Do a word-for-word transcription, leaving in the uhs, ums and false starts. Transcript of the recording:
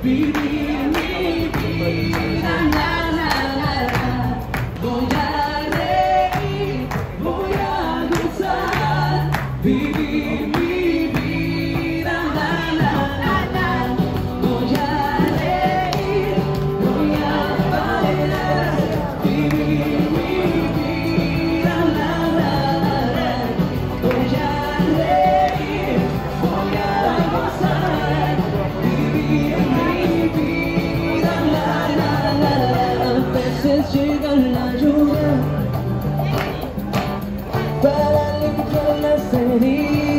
vivir mi vida, la, la, la, la. Voy a reír, voy a gozar, vivir mi vida, la, la, la, la. Voy a reír, voy a bailar, vivir mi vida, la, la, la, la. Voy a reír, voy a gozar, vivir mi vida, la, la, la, la. A veces llega la lluvia para limpiar las heridas.